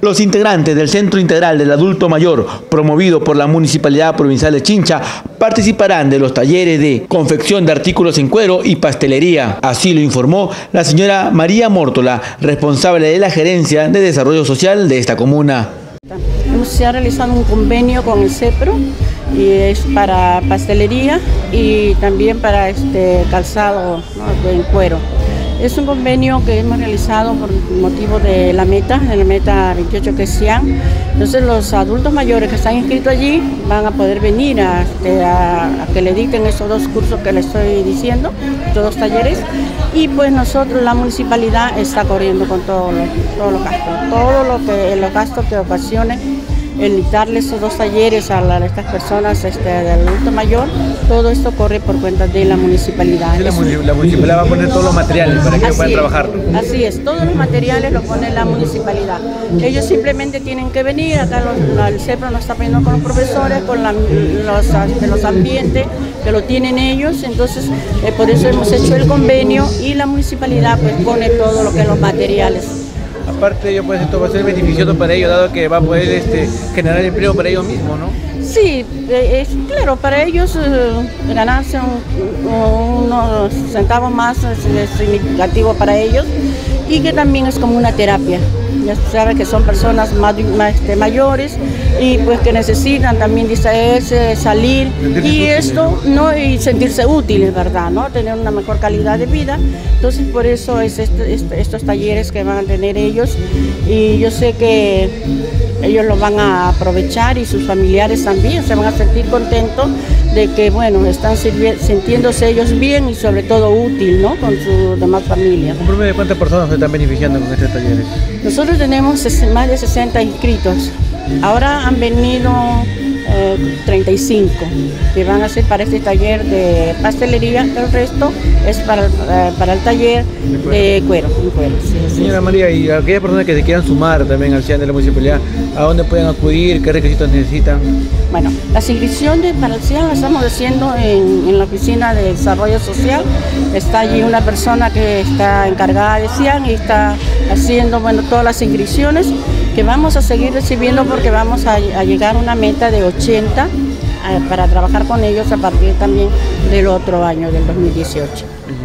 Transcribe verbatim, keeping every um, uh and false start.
Los integrantes del Centro Integral del Adulto Mayor, promovido por la Municipalidad Provincial de Chincha, participarán de los talleres de confección de artículos en cuero y pastelería. Así lo informó la señora María Mórtola, responsable de la Gerencia de Desarrollo Social de esta comuna. Se ha realizado un convenio con el CEPRO y es para pastelería y también para este calzado, ¿no?, en cuero. Es un convenio que hemos realizado por motivo de la meta, de la meta veintiocho que es CIAN. Entonces los adultos mayores que están inscritos allí van a poder venir a, a, a que le dicten esos dos cursos que les estoy diciendo, estos dos talleres. Y pues nosotros, la municipalidad, está corriendo con todos los, todos los gastos, todo lo que, los gastos que ocasione el darle esos dos talleres a, la, a estas personas este, del adulto mayor. Todo esto corre por cuenta de la municipalidad. Sí, la, la municipalidad va a poner todos los materiales para que puedan trabajar. Así es, todos los materiales los pone la municipalidad. Ellos simplemente tienen que venir, acá los, el CEPRO nos está poniendo con los profesores, con la, los, de los ambientes que lo tienen ellos, entonces eh, por eso hemos hecho el convenio y la municipalidad pues pone todo lo que es los materiales. Aparte de ello, pues esto va a ser beneficioso para ellos, dado que va a poder este, generar empleo para ellos mismos, ¿no? Sí, es claro, para ellos eh, ganarse un, unos centavos más es, es significativo para ellos y que también es como una terapia. Ya se sabe que son personas más, más este, mayores y pues que necesitan también distraerse, salir y esto, ¿no? Y sentirse útiles, ¿verdad? ¿No? Tener una mejor calidad de vida. Entonces por eso es este, este, estos talleres que van a tener ellos y yo sé que ellos lo van a aprovechar y sus familiares también se van a sentir contentos de que, bueno, están sintiéndose ellos bien y sobre todo útil, ¿no?, con su demás familia. ¿Un promedio de cuántas personas se están beneficiando con estos talleres? Nosotros tenemos más de sesenta inscritos. Ahora han venido eh, treinta y cinco que van a ser para este taller de pastelería. El resto es para, eh, para el taller de cuero. De cuero sí, sí, Señora sí. María, y aquellas personas que se quieran sumar también al CIAN de la municipalidad, ¿a dónde pueden acudir? ¿Qué requisitos necesitan? Bueno, las inscripciones para el CIAN las estamos haciendo en, en la Oficina de Desarrollo Social. Está allí una persona que está encargada de CIAN y está haciendo, bueno, todas las inscripciones que vamos a seguir recibiendo porque vamos a, a llegar a una meta de ochenta eh, para trabajar con ellos a partir también del otro año, del dos mil dieciocho.